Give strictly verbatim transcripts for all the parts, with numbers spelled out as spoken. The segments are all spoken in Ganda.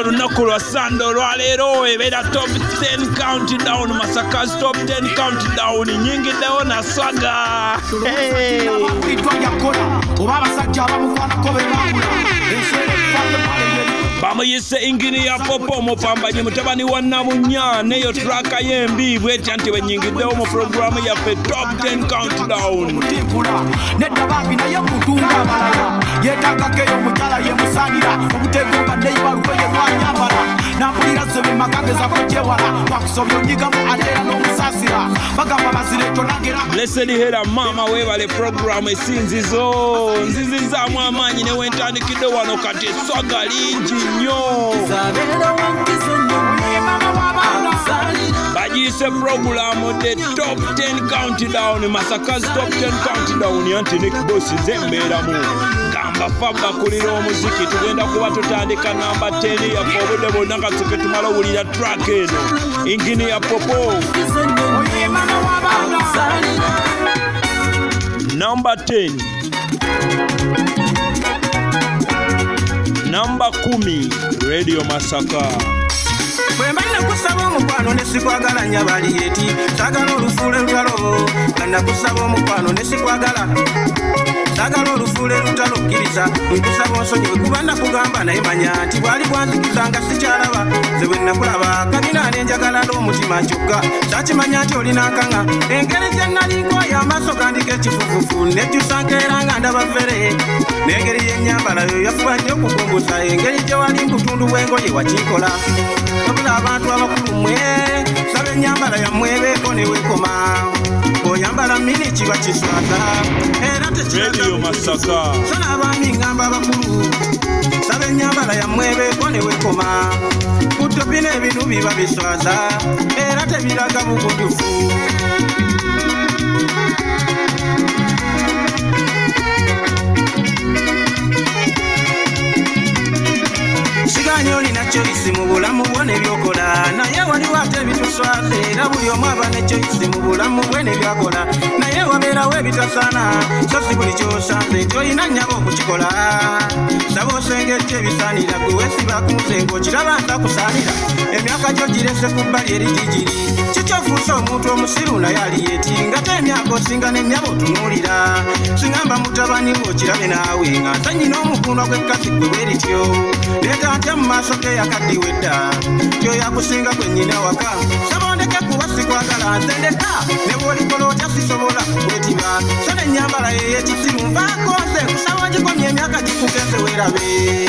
Bwatyo lunaku lwa Sande olwaleero ebeera top ten countdown, Masaka's top ten countdown, nyingiddewo na Swagga. Hey. Bamuyise Engineer Popo mupambanyi mutabani wa Namunya neyo traka yembi bwetya nti wenyingiddewo mu programu yaffe top ten countdown. Nedda bambi naye kutunga abalala yeetagakeyo omukyala ye musanira obutego nga neibaluko ye lwanyambala nampulira zebe makageza kukyewala wakusobya onyigamu ateera n'omusasira bagamba bazireto nagera Blessed Hera mama weebale programu esinzizo nzizizaamu amaanyi ne wentandikidde wano kati Swagga lingi nnyo bagiyise programu the top ten countdown, Masaka's top ten countdown yanti Nick Boss zembeeramu gamba fabba kulira omuziki tugenda kuba tutandika namba ten yaffe obudde bwonna katuke tumala owulira track eno Engineer Popo. Number ten. Number kumi, Radio Masaka. Bwembalina kusaba omukwano ne sikwagala nyabali eti sagala olufule lutalo kana kusaba omukwano ne sikwagala sagala olufule lutalo kkiriza nkusaba onsonyiwe kuba nakugamba naye manya nti bwali bwanzikiza nga sikyalaba ze bwe nakulaba kabina nenjagala n'omutima kyokka sakimanya nti olina nkanga engeri gye nalingoyo amaaso gandika ekifufufu nejjusa nkeera nga ndaba ffere n'engeri y'ennyambala yo yafuba nnyo okukumbusa engeri gye wali mbutundu bw'engoye wakikola abantu abakulu mwe saba ennyambala yammwe ebeeko ne wekoma oyambala mini kiba kiswaza era Radio Masaka sana abaami ngamba abakulu saba ennyambala yammwe ebeeko ne wekoma kutopi n'ebintu biba biswaza era tebiraga bugudufu siganya olina choice mu bulamu bwone byokola naye waliwo ate ebituswaza era buli omu aba ne choice mu bulamu bwene byakola naye wabeerawo ebitasaana so si buli kyosanze nti olina nnyabo okukikola saba osengejja ebisaanira gwe weesiba ku muzengo kiraba ntakusaanira emyaka gyo girese ku bbali eri gigiri kikyofuusa omuntu omusiru naye ali yeti ngate emyaka osinga n'ennyabo otunuulira singamba mutabani wo okirabe naawe nga nze nnyina omukundwa gw'ekkasi gwe bwerityo leeta ntya mu maaso ge yakaddiwe dda kyo yakusinga gwe nnyina waka saba ondeke kuba sikwagala nze ndeka ne bw'olikola otya sisobola kwetiba so n'ennyambala ye y'ekisiru nvaako nze kusaba gikomya emyaka gikukenze weerabe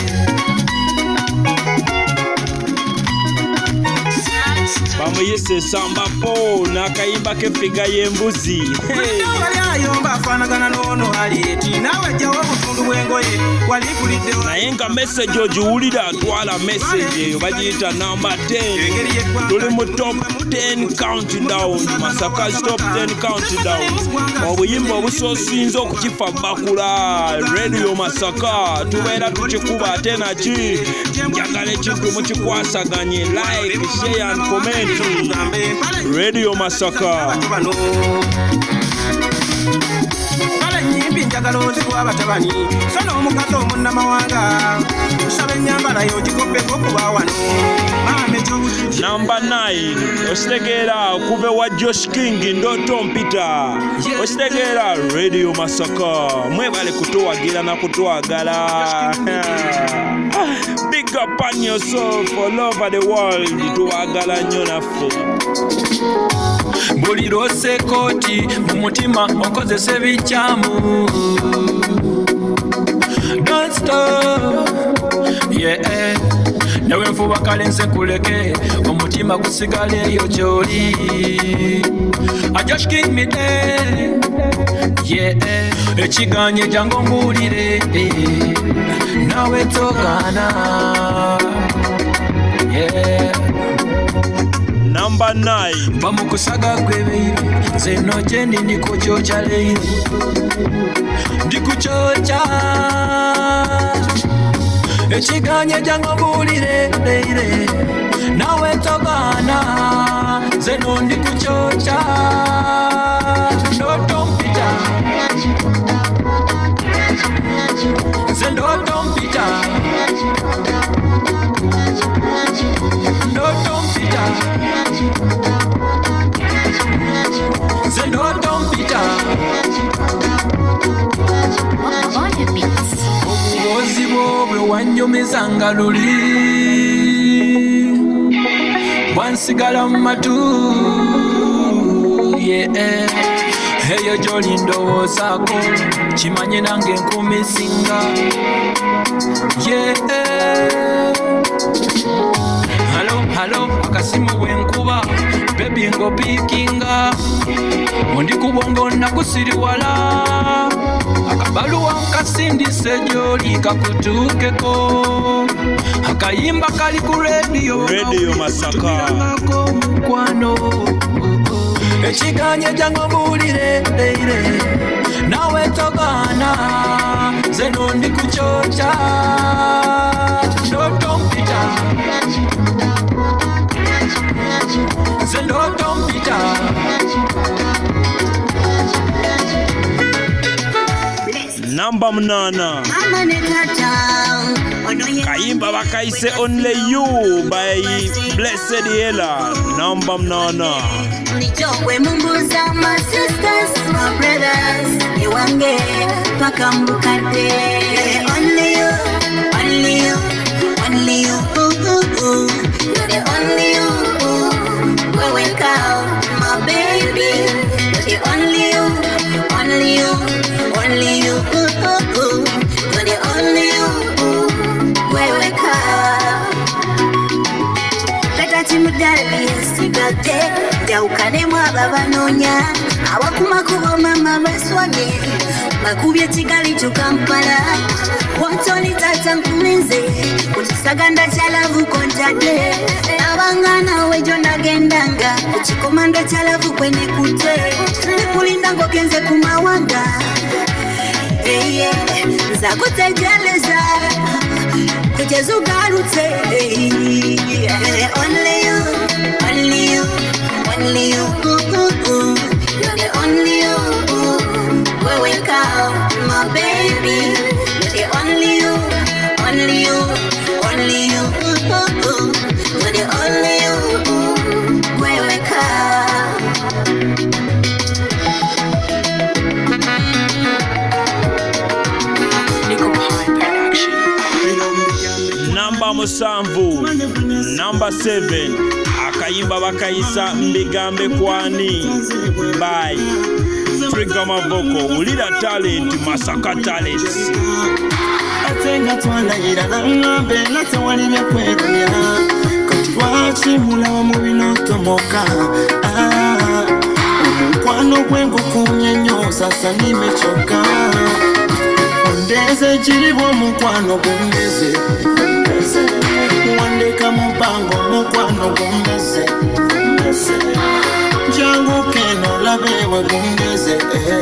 bamuyise Samba Po n'akayimba k'effiga y'embuzi wali ayomba afaanagana n'ono ali eti naawe jjawo obutundu bw'engoye wali mpuliddewo naye nga message ogiwulira atwala message eyo bagiyita number ten. Tuli mu top ten countdown, Masaka's top ten countdown. Obuyimba obusoosinze okukifa bakula Radio Masaka tubeera tukikuba ate naki njagala ekintu mukikwasaganye like share and comment Radio Masaka. Nyimbi njagala ozikuwa abatabani sono omukazi omunnamawanga osaba ennyambala yo gikoppeko kuba wano Number nine, ositegeera kuve wa Josh King Ndoto Mpita. Ositegeera Radio Masaka. Mwebale kutuwagira na kutwagala. Big up on yourself all over the world. Tuwagala nnyo naffe. Buli lwose kooti mu mutima okozesa ebikyamu. Don't stop. Yeah. Nawe nfuba kale nse kuleke omutima gusigale eyo gy'oli. I just give me there. Yeah. Ekiganye jangu mbuulire nawe togaana. Yeah. Number nine. Bamukusaga gwe baby nze no gye ndi ndikukyokya leero ndikukyokya ekiganye jangu mbuulire leire nawe togaana nze no ndikukyokya Ndoto Mpita nze Ndoto Mpita wannyumiza nga luli wansigala mu matu yeah. Eyo gy'oli ndowoozaako kimanye nange nkumisinga yeah. Halo halo akasimu bwenkuba baby ngopikinga ondi kubongo nakusiriwala akabaluwa nkasindise gy'oli kakutuukeko akayimba kali ku radio Radio Masaka mukwano ekiganye jango mbulire leire nawe togana zeno ndi kuchocha ndotompita zeno tompita namba munana kayimba bakaise Only You by Blessed Ella namba munana Nichokwe mumbuza my sisters, my brothers Iwange paka mbukade Only you, only you, only you ooh, ooh, ooh. You're the only you ooh. We wake up, my baby You're the only you, only you, only you ooh, ooh, ooh. You're the only you ooh. We wake up Kata timudali yesigate Jaukane mwaba banonya Awakumakubo mama baswage Makubye Kigali to Kampala Watoni tata nkulinze Utisaganda chalavu kontade Abangana wejo nagendanga Uchikomando chalavu kwenye kute Nikulinda ngokenze kumawanga Hey yeah Zakutejeleza Kuchezugarute Hey yeah Only you Only you Only you, ooh, ooh, ooh. You're the only you, ooh. We wake up, my baby. You're the only you, only you, only you, ooh, ooh, ooh. You're the only you, ooh. We wake up. Nico High Production. namba musanvu namba seven akayimba bakayisa mbigambe kwani by Trigger Mavoko ulira talent Masaka talent Atenga twalayira nangambe nate wali byakwegonya kati wakimula mubino tomoka omukwano gwengo kunyenyosa sasa nimechoka ondeze jiribo mukwano gundeze wandeka mupango mukwano gundeze jangu keno labewe gundeze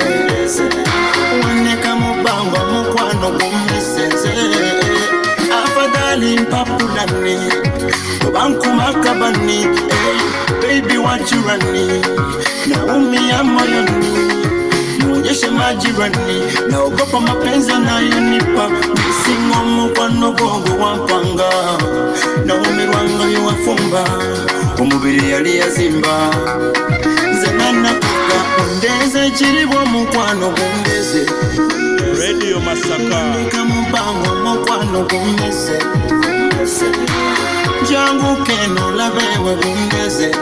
wandeka mupango mukwano gundeze afadhali mpapulani bankumakabani baby what you running naumia moyoni Nyeshe majirani naogopa mapenzi yanayonipa misingo mukwano gongo wampanga na umirwanga yuwafumba umubiri yali yazimba zenana kuka ondeze chiribo mukwano gundeze Radio Masaka kamubango mukwano gundeze jangu keno labewe gundeze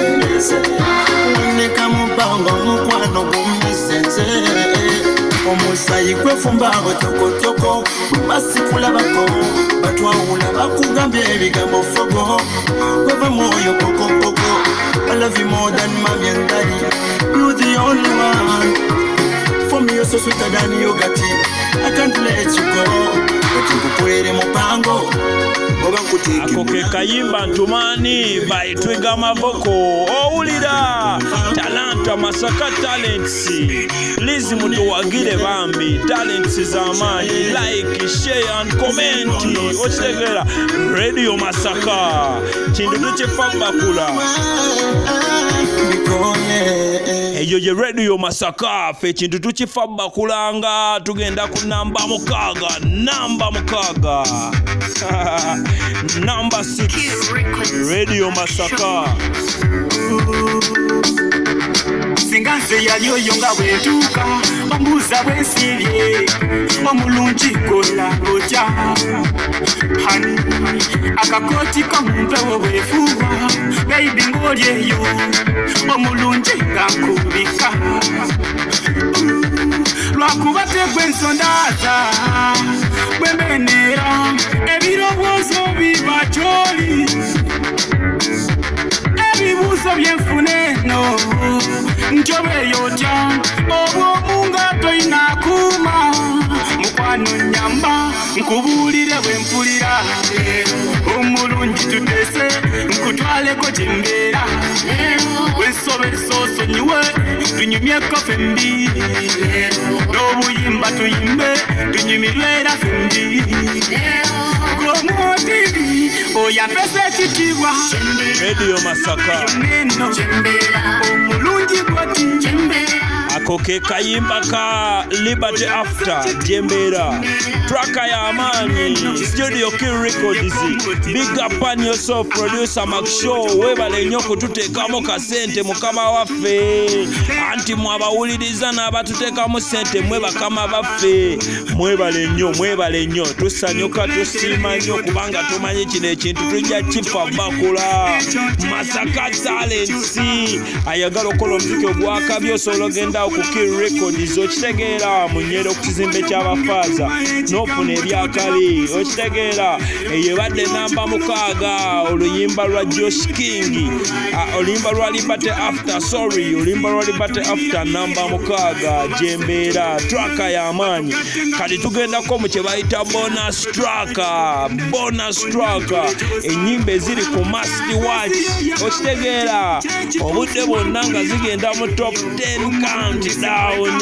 Neka mubango mukwano gundeze Omusayi kwefumbago toko toko Basikula bako Batwawula bakugambye ebigambo fogo Kweva moyo koko koko I love you more than mommy and daddy You're the only one For me you're so sweeter than yogurt I can't let you go Kukukwere mupango ako ke kayimba ntumani by Trigger Mavoko owulira talanta Masaka talents please mutu wagire bambi talents z'amaanyi like share and comment okitegera Radio Masaka kintu tukifa bakula eyo ye Radio Masaka fe kintu tukifa bakulanga tugenda ku namba mukaga namba mukaga Number six, Radio Masaka. singa nze yali oyo nga bwentuuka ombuuza bwensibye omulungi kola otya hani akakooti komumpewo bwefuuwa beibi ng'oli eyo omulungi nga nkubika lwakuba tegwe ensondaaza bwemenera ebirowoozo biba gy'oli ebibuuzo byenfuneno njobeeyo otya obwomu nga toyina kuuma mukwano nyamba nkubuulire bwe mpulira omulungi tuteese nkutwaleko gye mbeera wensobesa osonyiwe tunyumyeko fembi n'obuyimba tuyimbe tunyumirwera fembi Glomotivi oyampesa ekitiibwa Radio Masaka omulungi gwati ako ke kayimba ka Liberty After Jembera traka ya amani Studio Kill Records. Big up on yourself producer Makshow webale nnyo kututeekamo kasente mukama waffe anti mwabawuliriza n'abatuteekamu sente mwe bakama baffe mwebale nnyo mwebale nnyo tusanyuka tusiima nnyo kubanga tumanyi kino ekintu tujja kifa bakula Masaka Talents ayagala okukola omuziki ogwakabyo osobola ogenda ku Kill Records okitegeera mu Nyero ku kizimbe ky'abafaaza n'ofuna ebyakabi okitegeera eyo ebadde namba mukaaga oluyimba lwa Josh King oluyimba lwa Liberty After sorry oluyimba lwa Liberty After namba mukaaga Jembera traka ya amaanyi kati tugendako mu kye bayita bonus traka bonus traka ennyimba eziri ku must watch okitegeera obudde bwonna nga zigenda mu top ten countdown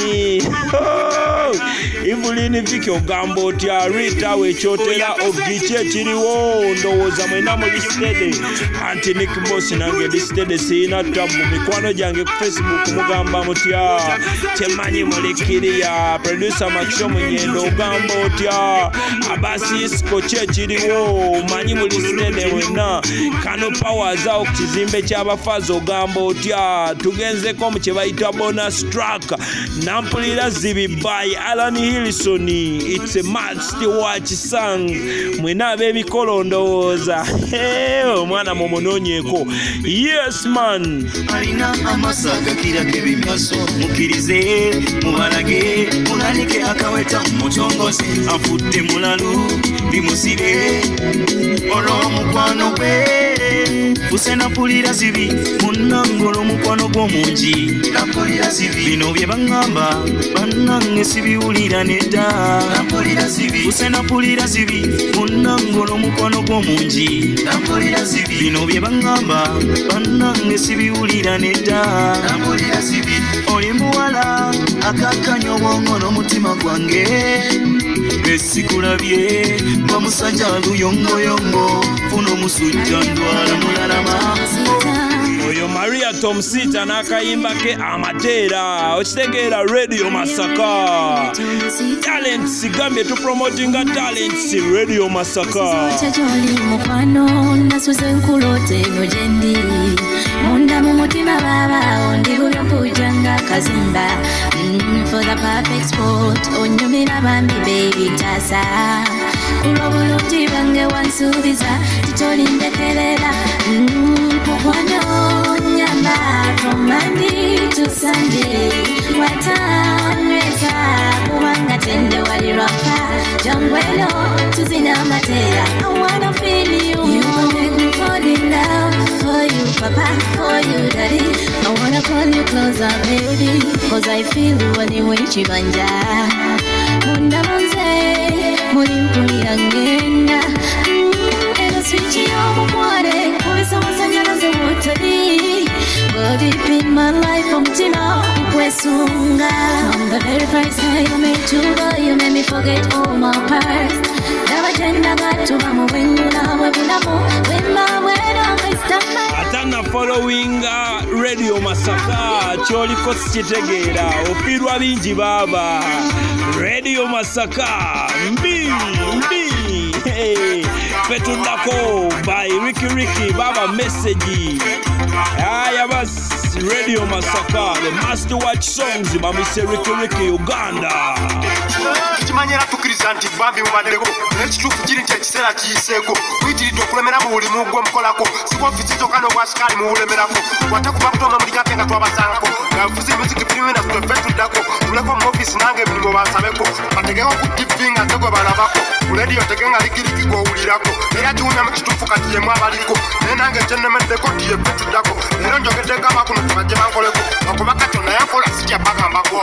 Evelyn Vicky ogamba otya Rita wekyotera ogiky ekiriwo ndowooza mwena mu listed anti Nick Boss nange listed siina tabu mikwano gyange ku Facebook mugamba mutya temanyi mulikiriya producer Makshow Munyendo ogamba otya abasisiko kyekiriwo manyi mu listed mwena Kano Powers awo ku kizimbe ky'abafaaza ogamba otya tugenzeko mu kye bayita bonus track nampulira zibi by Alan Hilson. It's a must watch song mwena ab'emikolo ndowooza omwana mumunoonyeeko yes man alina amasaga kirako ebimyaso mukirize mubalage mulanike akaweta mutongoze afudde mulalu bimusibe olw'omukwano gwe fuse napulira zibi munnangolo omukwano gw'omungi napulira zibi bino bye baŋŋamba bannange sibiwulira nedda napulira zibi fuse napulira zibi munnangolo omukwano gw'omungi napulira zibi bino bye baŋŋamba bannange sibiwulira nedda napulira zibi oli muwala akakkanya obwongo n'omutima gwange esikulabye nga musajja luyongoyongo funa omusujja ndwala mulalama oyo Maria Tomsita n'akayimba ke amateera okitegeera Radio Masaka Talents gambye tupromotinga Talents Radio Masaka mukwano nasuze nkulote no gyendi munda mu mutima baba ndi bulo kujanga kazimba for the perfect spot onyumira bambi baby tasa kulobulungi bange wansuubiza titolindekerera mukwano nyamba from Monday to Sunday watanweza kubanga tende walirwapa jangwelo tuzina mateya I wanna feel you you make me fall in love for you papa for you daddy I wanna call you closer baby cause I feel you when you wichi banja munda munze muri mpulira ngenda eno switch y'omukware kubisa musanyalaze wotali go deep in my life omutima nkwesunga from the very first time I met you girl you made me forget all my past nabagenda gatuba mu bwengula bwe bulamu wemba bwera mwesitama atana following Radio Masaka kyoliko sikitegeera ofiirwa bingi baba Radio Masaka mbi mbi hey. Fetundako by Ricky Ricky Baba Message. Aya bas Radio Masaka, the Master Watch Songs by Mister Ricky Ricky Uganda. Kimanyera tukiriza nti bambi mubadeko n'ekituufu kiri nti ekiseera kiyiseeko kuyitiridde okulemera mu buli mugwe mukolako sikofizizo kano bwasikali mubulemerako watakuba kutoma muli kake nga twabasangako ngafuzi music primina ffe tuddako tuleko mu ofisi nange emirimu bansabeko bategeko ku tivi nga nze gwe balabako ku lediyo tege nga likiriki gw'owulirako era kiwunya mu kituufu kati yemu abaliko naye nange kyennemeddeko nti yeffe tuddako leero njogeddeko abakuno tebajje bankoleko okuba kati naye nkola sijja bagambako.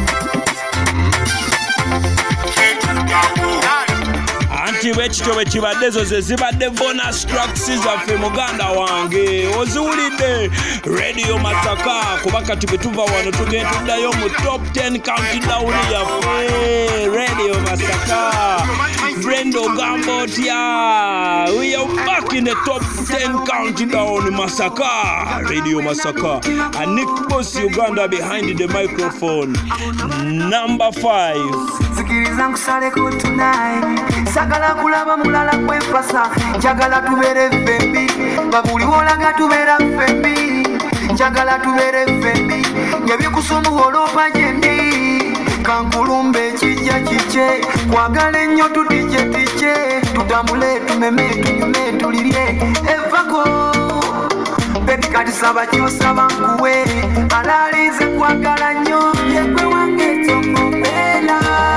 Anti wekito wekibadde zo ze zibadde bonus tracks zaffe muganda wange oziwulidde Radio Masaka kuba kati bwe tuva wano tugenda tuddayo mu top ten countdown yaffe Radio Masaka. Brendo Gambo tia we are back in the top ten countdown Masaka. Radio Masaka and Nick Boss Uganda behind the microphone. Number five. Sikiriza nkusaleko tonight sagala kulaba mulala kwempasa njagala tubere fembi babuli wolaga tubera fembi njagala tubere fembi nyabikusoma olopa jendi kankulumbe kijja kiche kwagala ennyo tutije tije tutambule tumeme tunyume tulirye evako baby kati saba kyosaba nkuwe alalize kwagala nnyo yekwe wange tombela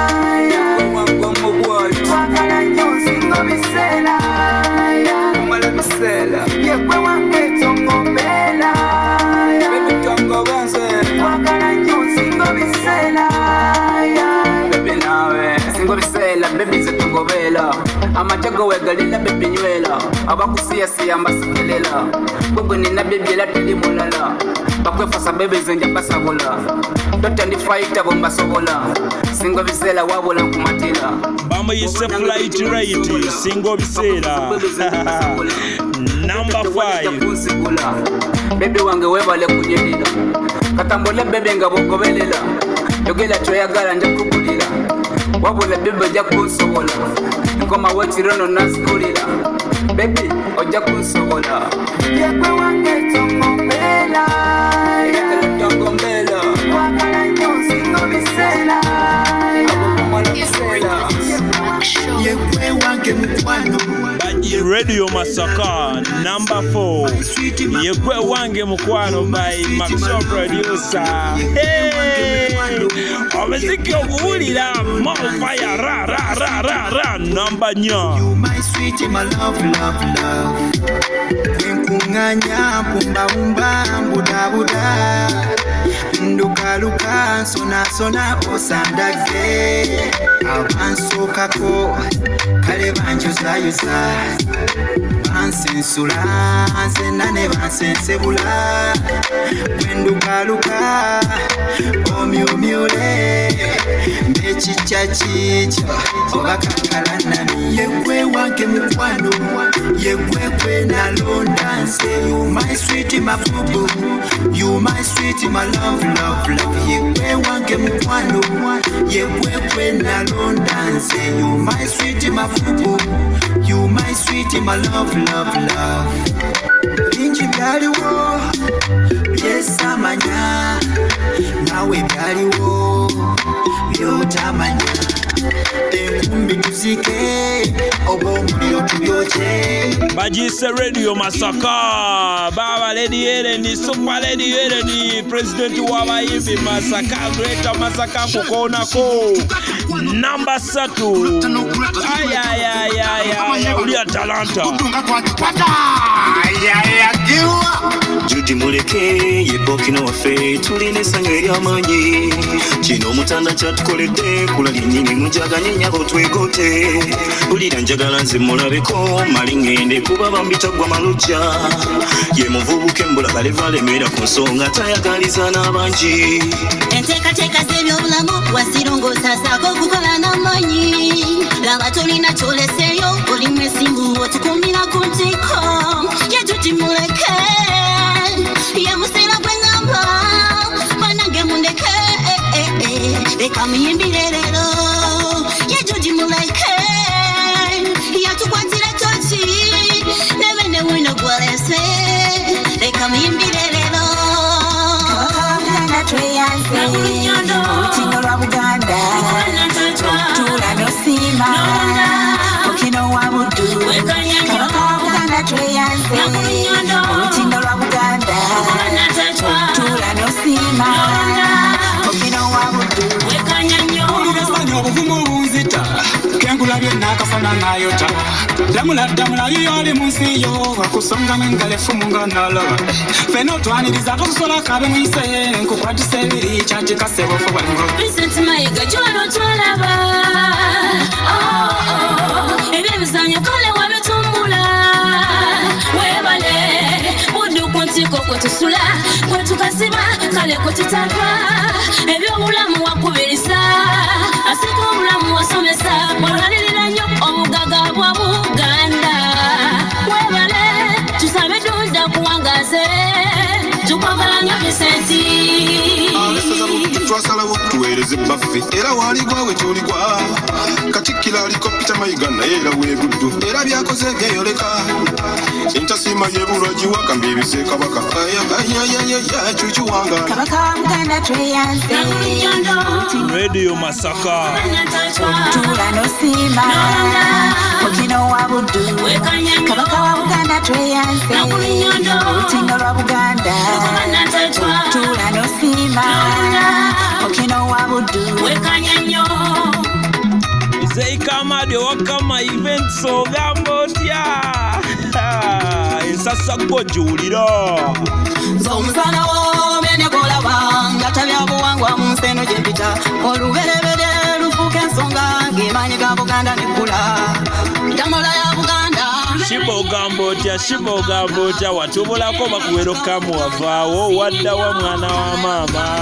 kwagala nnyo singo bisela umala bisela yekwe wange tombela baby tongo banze kwagala nnyo singo bisela baby nawe singo bisela baby zetongobela amachago wegalila baby nywela abakusiya siya mbasikelela bwe nina baby la tuli mulala bakwefasa baby zenja basabola totandi fight abo mbasobola singo bisela wabula nkumatira Bama yise flight rate singo bisela. Number five. Baby wange webale kunyelila katambole baby nga bogobelela yogela toyagala nja kugulira wabula baby ja kunsobola ngoma wechirono naskulira baby oja kunsobola yekwe wange tomombela yekwe tomombela wakala nyosi ngobisela yekwe wange mukwano Radio Masaka number four. Yekwe wange mukwano by Maxo producer. Hey, omuziki oguwulira more fire ra ra ra ra ra number nya. You my sweet my love love love. Nkunganya pumba pumba buda buda. Nduka luka sona sona osandage. Abansoka ko kale banjuza yuza. Bansensula nzenane bansensebula. Nduka luka omyo myole. Mechicha chicha obakakala nami. Yekwe wange mukwano yekwe kwe nalonda nse. You my sweet my boo, you my sweet my love love love. Yekwe wange mukwano yekwe kwe nalonda nse. You my sweet my boo, you my sweet my love love love. Binji byaliwo byesamanya nawe byaliwo byotamanya. Enkumbi tuzike obo muliro tubyoche Bajise Radio Masaka Baba Lady Ellen Super Lady Ellen President w'abayimbi Masaka Greater Masaka kukonako number satu ay ay ay ay uli Atalanta ay ay agiwa Judy muleke yebokino wafe tuline sangeri amanyi kino mutanda kyatukoledde kulali nyini mujaganye nyabo twegote ulira njagala nze mulabeko mali ngende kuba bambita gwa malujja ye muvubuke mbula balevale mera ku nsonga tayagaliza n'abangi enteekateeka z'ebyobulamu wasirongoza saako okukola n'amanyi laba tolina kyoleseeyo olimu esimbu otukumbira ku ntiko ye Judy muleke ye musera gwe ngamba banange mundeke leka muyimbire leero ye Judy muleke yatukwatira toki visita kengulabye nakafana nayota damula damula yiyoli munsi yo akusonga mengalefu munganala feno twaniriza tukusola kabe mwise nkukwatisa ebiri kyakikasebo fo bango Vincent Mayiga jwalo twalaba oh oh ebibizanya kale wabitumbula webale budu kuntiko kwetusula kwetukasiba kale kutitava ebyobulamu wakubirisa asiko obulamu wasomesa olwanirira nnyo obugaga bwa Buganda webale tusabe dunda kuwangaze tukwagala Vincent twasalawo tuweereze baffe era waaligwa we tuligwa Katikkiro aliko Peter Mayiga naye era weeguddu era byakoze geeyoleka entasima y'ebulwaji wakamba ebise kabaka ayayayaya cucu wanga kabaka wa Buganda tweyanze Radio Masaka Tula nosima Okino wa Buddu kabaka wa Buganda tweyanze Olutindo lwa Buganda Tula nosima Okino wa Buddu Say kama de wakama event so gambotya Insasa kujulira Zomusana wo mene kola banga tabya buwangwa munseno jepita oluberebere lufuke nsonga ngemanyi ga Buganda nekula Damola ya Buganda Shibo gambotya shibo gambotya watubulako bakuwero kamu wavaawo wadda wa mwana wa mama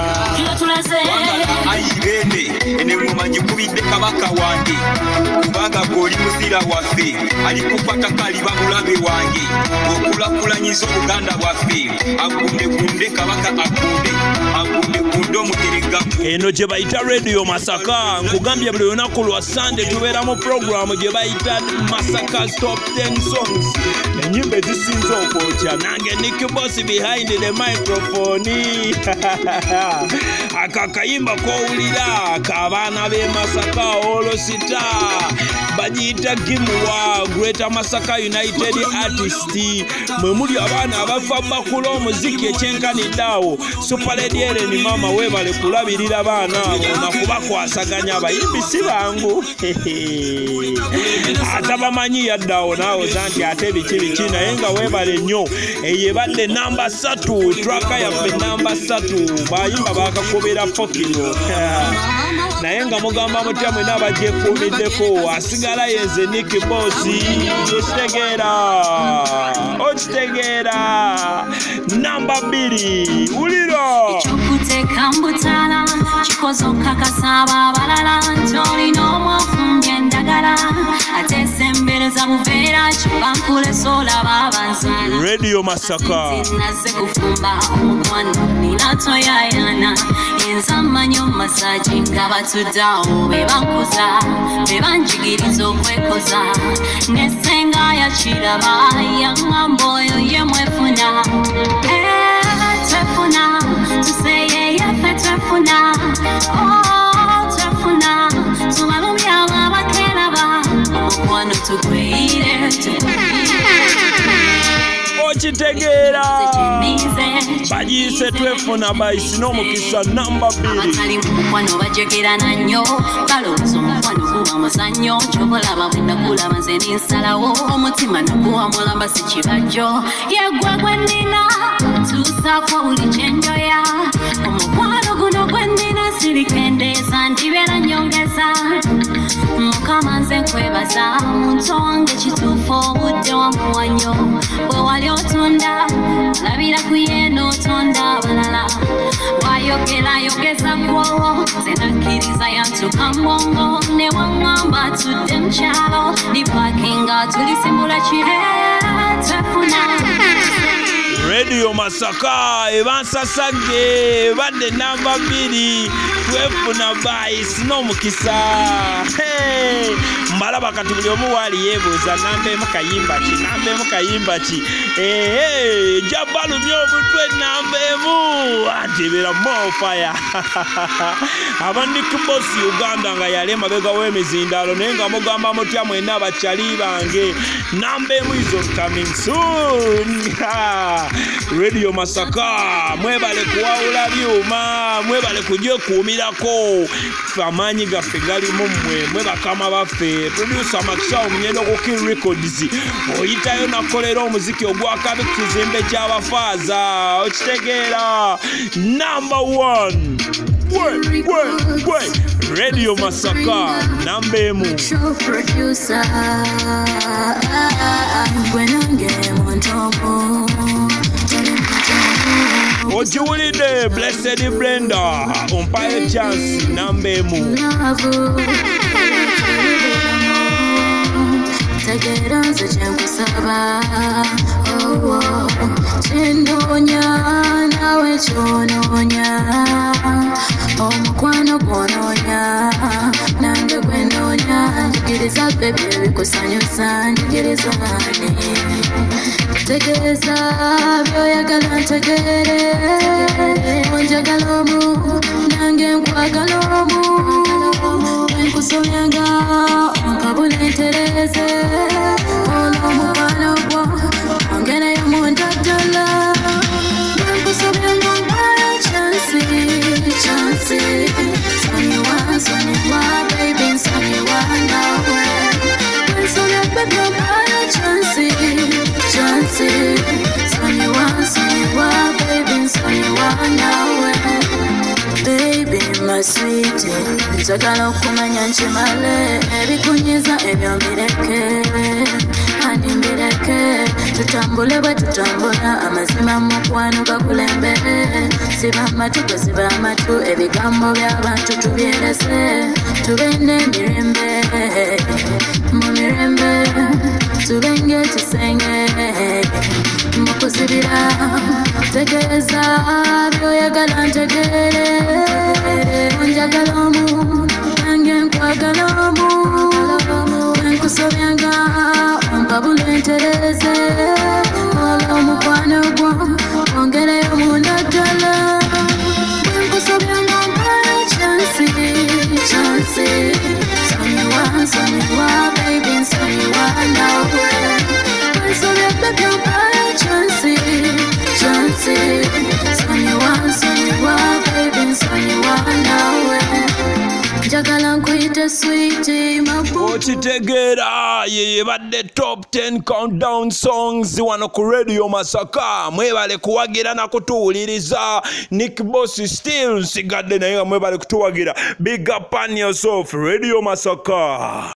ayibende ene mumanyi kubidde kabaka wange kubanga goli muzira waffe alikukwata kaliba mulabe wange okulakulanyiza Obuganda bwaffe agunde gunde kabaka agunde agunde gunde omuterega eno gye bayita Radio Masaka nkugambye buli lunaku lwa Sunday tubeera mu programu gye bayita Masaka's Top ten Songs enyimba ezisinze okwokya nange Nicky Boss behind the microphone akakayimba kowulira k'abaana b'e Masaka olosita bagiyita gimuwa Greater Masaka United Artist mwe muli abaana abava bakula omuziki ekyenkanidde awo Super Lady Ellen mama webale kulabirira baana abo nakubakwasaganya abayimbi si bangu atabamanyi yaddawo naawe zanti ate biki biki naye nga webale nnyo eyo ebadde namba satu traka yaffe namba satu bayimba bakakubira pokino naye nga mugamba mutya mwena abagyekuumiddeko asigala yenze Nicky Boss okitegeera okitegeera namba bbiri wulira ekyokuteeka mbutala kikoze okukakasa abo abalala nti olina omwafumbye endagala ate sembereza buveera kibankulesa olaba abanzala Radio Masaka naze kufumba omukwano nina toyayana enza mmanyi omumasaji nga batuddeawo be bankoza be banjigiriza okwekoza nesenga yakiraba yaŋŋamba oyo ye mwefuna twefuna tuseye yaffe twefuna twefuna tubalumyawo abakeraba omukwano tugwire okitegeera bagiyise twefuna bayisi n'omukisa namba bbiri abatali mu mukwano bajegerana nnyo balowooza omukwano guba muzannyo kyobalaba bwe nakulaba nze ninsalawo omutima naguwa mulamba si kibajjo yeggwe gwe nnina tuusaako buli kyenjoya omukwano guno gwe nnina sirikendeeza ndibeera nnyongeza mukama nze nkwebaza muntu wange kituufu obudde wamuwa nnyo bwe wali otunda labira ku ye n'otonda abalala wayogera yogeza kwowo nze nakkiriza yantuka mbongo ne waŋŋamba tudde mu kyalo nipakinga tulisimbula kire twefuna Radio Masaka ebansasage badde namba bbiri twefuna bayisi n'omukisa mbalaba kati buli omu wali yeebuuza nambeemu kayimba ki nambeemu kayimba ki ee jabalumya omutwe nambeemu anti ebeera mofaya aba Nick Boss Uganda nga yali emabega w'emizindaalo naye nga mugamba mutya mwenna abakyali bange nambeemu is coming soon. Radio Masaka mwebale kuwawula byuma mwebale kugyekuumirako amaanyi gaffe gali mumwe mwebakama baffe producer Makisha omunyendo ku King Records oyitayo nakolera omuziki ogwakabi ku kizimbe ky'abafaaza okitegeera number one we we we Radio Masaka nambemu producer gwenange montomo ojiwulidde Blessed Brenda umpaye chance nambemu tegera nze kyenkusaba kyenoonya nawe kyonoonya omukwano gwonoonya nange gwenoonya njigiriza bebi ebikusanyusa njigirizani tegeeza byoyagala ntegeere onjagala omu nange nkwagala omu enkusobyanga onkabula entereze olw'omukwano gwo ongereyo munda ddala enkusobyanga mpayo chansi chansi nsonyiwa nsonyiwa baby nsonyiwa nawe ensobya bebi ompayo chansi chansi nsonyiwa nsonyiwa baby nsonyiwa nawe baby my sweet njagala okumanya nkimale ebikunyiza ebyo mbireke ani mbireke tutambule bwe tutambula amazima mu mukwano gakulembere siba amatu gosiba amatu ebigambo by'abantu tubyerese tube n'emirembe mu mirembe tubenge tusenge mukuzibira tegeeza byoyagala ntegeere onjagala omu nange nkwagala omu enkusobyanga ompabula entereze olw'omukwano gwo ongereyo munda ddala enkusobyanga mpayo chansi chansi nsonyiwa nsonyiwa baby nsonyiwa nawe ensobya bebi ompayo chansi chansi nsonyiwa nsonyiwa baby nsonyiwa nawe njagala nkuyite sweetie mabu okitegeera yeye badde top ten countdown songs wano ku Radio Masaka mwebale kuwagira na kutuwuliriza Nick Boss still nsigadde naye nga mwebale kutuwagira big up on yourself Radio Masaka.